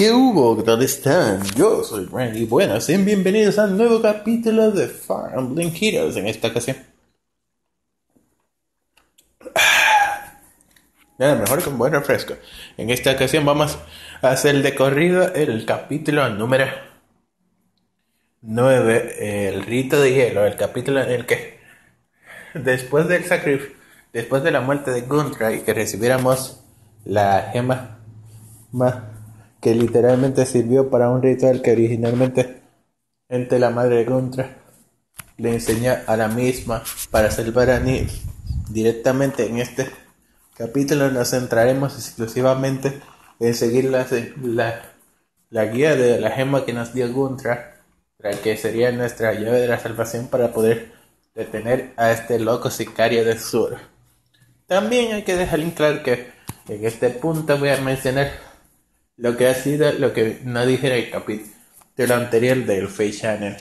¿Qué hubo? ¿Dónde están? Yo soy Randy. Buenas y bienvenidos a un nuevo capítulo de Fire Emblem Heroes. En esta ocasión, nada mejor que un buen refresco. En esta ocasión vamos a hacer de corrido el capítulo número 9, el rito de hielo. El capítulo en el que después del sacrificio, después de la muerte de Guntra y que recibiéramos la gema que literalmente sirvió para un ritual que originalmente entre la madre de Guntra le enseñó a la misma para salvar a Nid. Directamente en este capítulo nos centraremos exclusivamente en seguir la guía de la gema que nos dio Guntra, que sería nuestra llave de la salvación para poder detener a este loco sicario del sur. También hay que dejar en claro que en este punto voy a mencionar lo que ha sido lo que no dije en el capítulo anterior del Face Channel.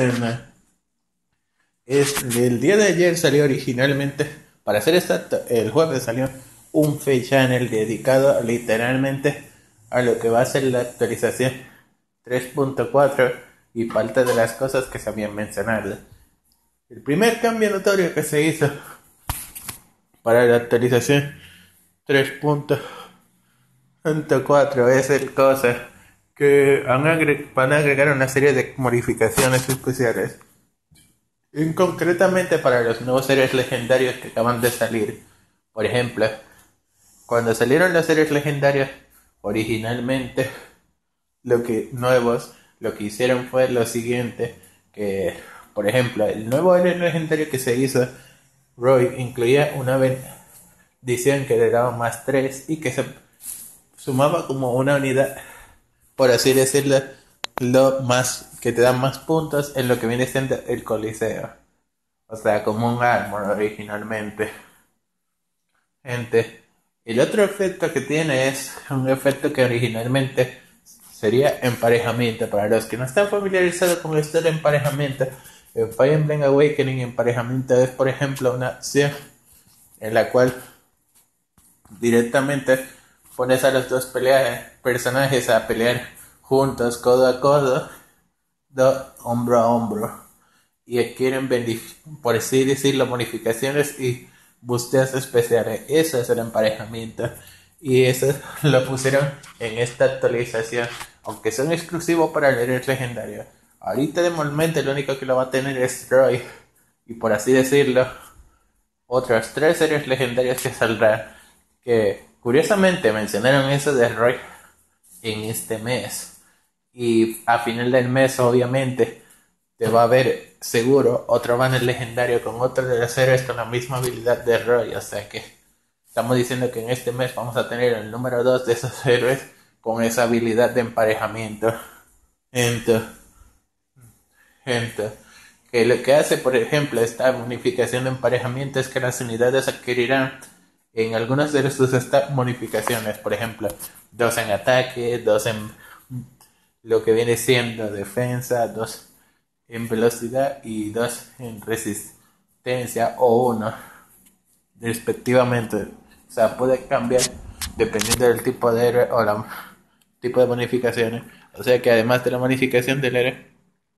El día de ayer salió originalmente, para ser exacto, el jueves salió un Face Channel dedicado literalmente a lo que va a ser la actualización 3.4 y parte de las cosas que se habían mencionado. El primer cambio notorio que se hizo para la actualización 3.4 es el cosa que van a agregar una serie de modificaciones especiales, concretamente para los nuevos seres legendarios que acaban de salir. Por ejemplo, cuando salieron los seres legendarios originalmente, lo que hicieron fue lo siguiente, que por ejemplo el nuevo ser legendario que se hizo, Roy, incluía una bendición que le daba más 3 y que se sumaba como una unidad, por así decirlo, lo más que te da más puntos en lo que viene siendo el coliseo, o sea, como un armor originalmente. Gente, el otro efecto que tiene es un efecto que originalmente sería emparejamiento. Para los que no están familiarizados con esto de emparejamiento, en Fire Emblem Awakening, emparejamiento es, por ejemplo, una acción en la cual directamente pones a los dos personajes a pelear juntos, codo a codo, hombro a hombro, y adquieren, por así decirlo, bonificaciones y busteos especiales. Eso es el emparejamiento, y eso lo pusieron en esta actualización, aunque son exclusivos para el héroe legendario. Ahorita de momento el único que lo va a tener es Roy, y por así decirlo, otros 3 héroes legendarios que saldrán, que curiosamente mencionaron eso de Roy en este mes, y a final del mes obviamente te va a haber seguro otro banner legendario con otro de los héroes con la misma habilidad de Roy. O sea que estamos diciendo que en este mes vamos a tener el número 2 de esos héroes con esa habilidad de emparejamiento. Entonces, que lo que hace, por ejemplo, esta bonificación de emparejamiento es que las unidades adquirirán en algunas de sus bonificaciones, por ejemplo, 2 en ataque, 2 en lo que viene siendo defensa, 2 en velocidad y 2 en resistencia, o 1 respectivamente. O sea, puede cambiar dependiendo del tipo de héroe o el tipo de bonificaciones. O sea que además de la bonificación del héroe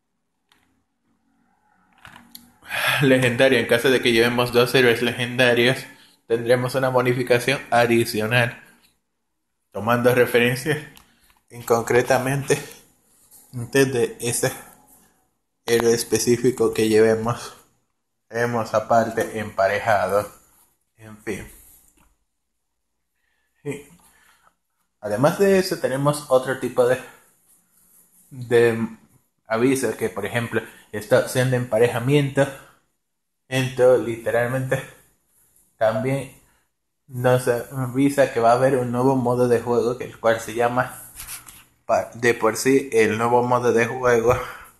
legendario, en caso de que llevemos 2 héroes legendarios, tendremos una bonificación adicional, tomando referencia en concretamente de ese héroe específico que llevemos aparte emparejado. En fin, sí. Además de eso tenemos otro tipo de aviso, que por ejemplo esta opción de emparejamiento, entonces literalmente también nos avisa que va a haber un nuevo modo de juego, que el cual se llama de por sí el nuevo modo de juego,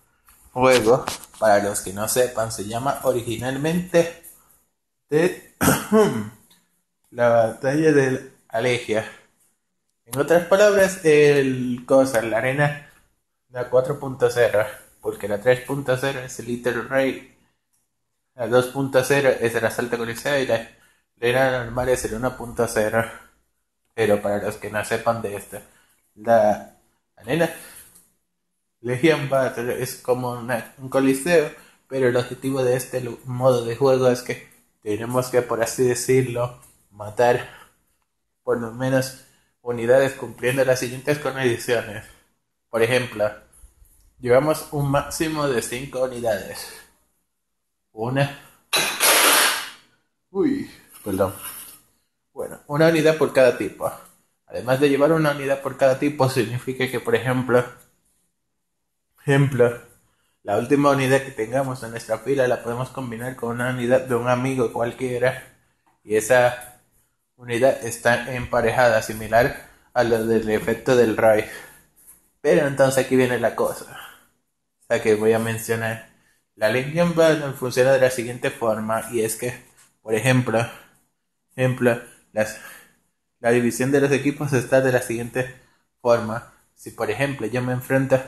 para los que no sepan, se llama originalmente de la batalla de Alegia. En otras palabras, la arena, la 4.0, porque la 3.0 es el Little Rey, la 2.0 es el asalto coliseo y la arena normal es el 1.0. Pero para los que no sepan de esto, la Arena Legion Battle es como un coliseo, pero el objetivo de este modo de juego es que tenemos que, por así decirlo, matar por lo menos unidades cumpliendo las siguientes condiciones. Por ejemplo, llevamos un máximo de 5 unidades. Una... Uy, perdón. Bueno, una unidad por cada tipo. Además de llevar una unidad por cada tipo, significa que, por ejemplo, la última unidad que tengamos en nuestra fila la podemos combinar con una unidad de un amigo cualquiera y esa unidad está emparejada, similar a lo del efecto del Raid. Pero entonces aquí viene la cosa, o sea que voy a mencionar. La Legion Battle funciona de la siguiente forma, y es que, por ejemplo las, la división de los equipos está de la siguiente forma. Si por ejemplo yo me enfrento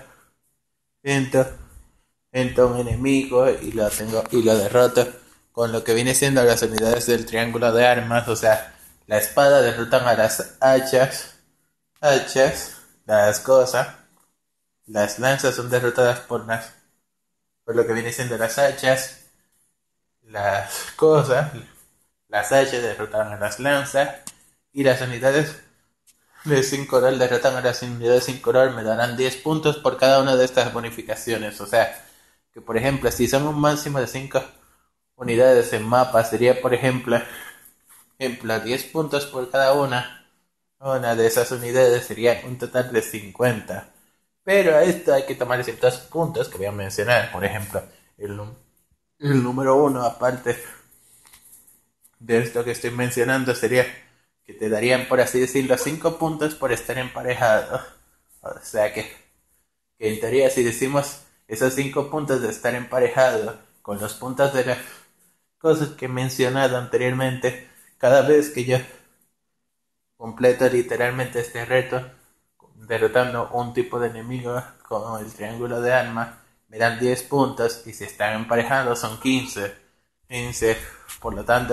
a un enemigo y lo derroto con lo que viene siendo las unidades del triángulo de armas, o sea, la espada derrotan a las hachas, las cosas, las lanzas son derrotadas por lo que viene siendo las hachas, las cosas, las hachas derrotan a las lanzas y las unidades de sin color derrotan a las unidades sin color. Me darán 10 puntos por cada una de estas bonificaciones, o sea, que por ejemplo, si son un máximo de 5 unidades en mapa, sería por ejemplo 10 puntos por cada una de esas unidades sería un total de 50. Pero a esto hay que tomar ciertos puntos que voy a mencionar. Por ejemplo, el número 1, aparte de esto que estoy mencionando, sería que te darían, por así decirlo, 5 puntos por estar emparejado. O sea que en teoría, si decimos esos 5 puntos de estar emparejado con los puntos de las cosas que he mencionado anteriormente, cada vez que yo completo literalmente este reto, derrotando un tipo de enemigo con el triángulo de arma, me dan 10 puntos, y si están emparejados son 15. Por lo tanto,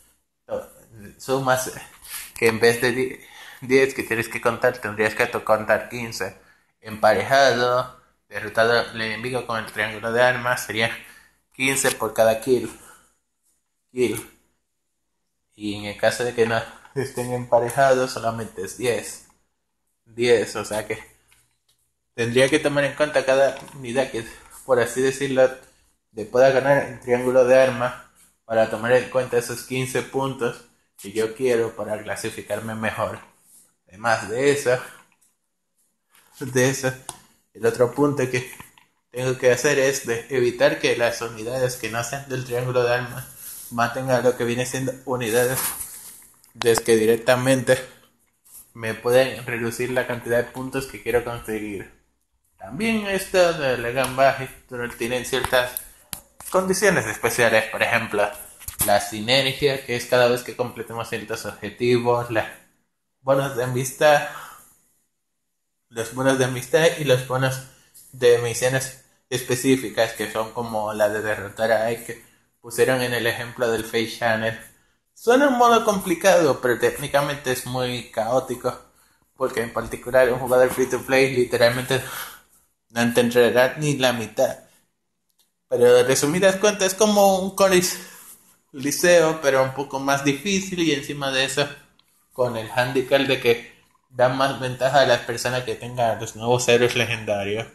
sumas que en vez de 10 que tienes que contar, tendrías que contar 15. Emparejado, derrotado el enemigo con el triángulo de armas, serían 15 por cada kill. Y en el caso de que no estén emparejados, solamente es 10, o sea que tendría que tomar en cuenta cada unidad que, por así decirlo, le pueda ganar el triángulo de arma, para tomar en cuenta esos 15 puntos que yo quiero para clasificarme mejor. Además de eso, el otro punto que tengo que hacer es de evitar que las unidades que no sean del triángulo de armas maten a lo que viene siendo unidades que directamente me pueden reducir la cantidad de puntos que quiero conseguir. También esto de Legan Battle tienen ciertas condiciones especiales, por ejemplo, la sinergia, que es cada vez que completemos ciertos objetivos, bonos de amistad, los bonos de amistad y los bonos de misiones específicas, que son como la de derrotar a Ike, que pusieron en el ejemplo del Face Channel. Suena un modo complicado, pero técnicamente es muy caótico, porque en particular un jugador free to play literalmente no entenderá ni la mitad. Pero de resumidas cuentas es como un coliseo, pero un poco más difícil, y encima de eso con el handicap de que da más ventaja a las personas que tengan los nuevos héroes legendarios.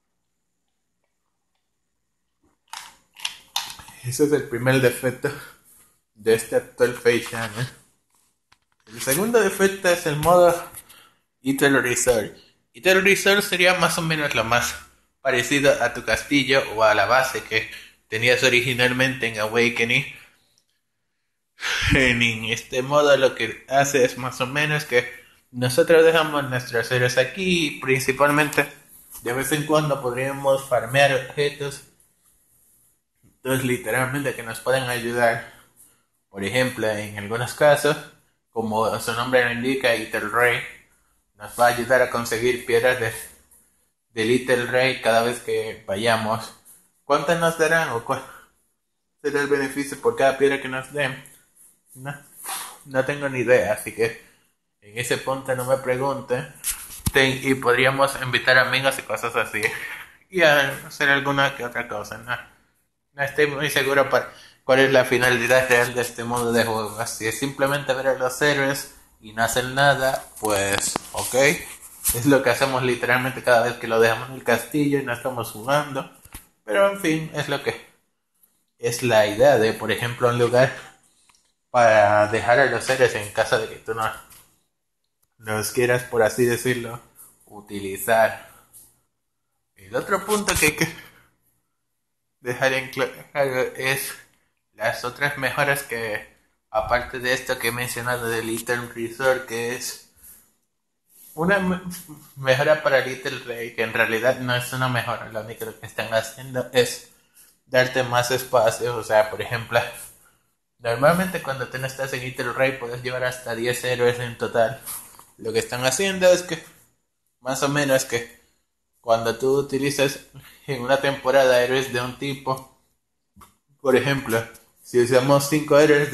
Ese es el primer defecto de este actual Face Channel. El segundo defecto es el modo Eternal Resort. Eternal Resort sería más o menos lo más parecido a tu castillo o a la base que tenías originalmente en Awakening. En este modo lo que hace es más o menos que nosotros dejamos nuestros héroes aquí, principalmente de vez en cuando podríamos farmear objetos, entonces literalmente que nos pueden ayudar. Por ejemplo, en algunos casos, como su nombre lo indica, Little Ray nos va a ayudar a conseguir piedras de Little Ray cada vez que vayamos. ¿Cuántas nos darán o cuál será el beneficio por cada piedra que nos den? No tengo ni idea, así que en ese punto no me pregunten. y podríamos invitar amigos y cosas así. Y hacer alguna que otra cosa. No estoy muy seguro para cuál es la finalidad real de este modo de juego. Si es simplemente ver a los héroes y no hacer nada, pues ok. Es lo que hacemos literalmente cada vez que lo dejamos en el castillo y no estamos jugando. Pero en fin, es lo que es la idea de, por ejemplo, un lugar para dejar a los héroes en caso de que tú no los quieras, por así decirlo, utilizar. El otro punto que hay que dejar en claro es las otras mejoras que, aparte de esto que he mencionado de Little Resort, que es una mejora para Little Rey, que en realidad no es una mejora, lo único que están haciendo es darte más espacio. O sea, por ejemplo, normalmente cuando tú no estás en Little Rey puedes llevar hasta 10 héroes en total. Lo que están haciendo es que, más o menos, que cuando tú utilizas en una temporada héroes de un tipo, por ejemplo, si usamos 5 héroes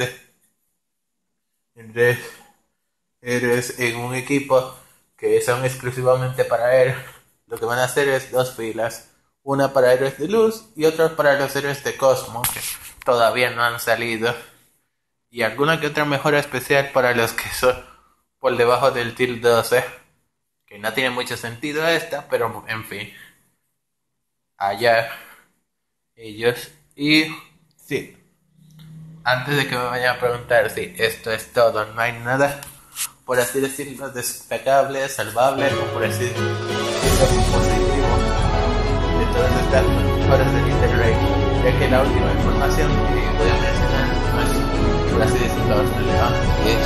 de héroes en un equipo que son exclusivamente para él, lo que van a hacer es 2 filas, una para héroes de luz y otra para los héroes de Cosmo, que todavía no han salido, y alguna que otra mejora especial para los que son por debajo del tier 12, que no tiene mucho sentido esta, pero en fin, allá ellos. Y sí, antes de que me vayan a preguntar si esto es todo, no hay nada, por así decirlo, destacable, salvable, o por así decirlo, positivo de todas estas mejoras de Little Rey, ya que la última información que voy a mencionar no es, por así decirlo, relevante,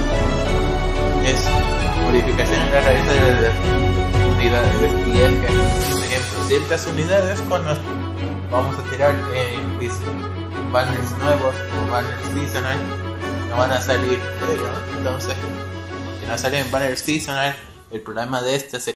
es modificación en la raíz de las unidades. Y es que, por ejemplo, ciertas unidades cuando vamos a tirar en banners nuevos o banners seasonal no van a salir, pero entonces si no salen en banners seasonal, el problema de este es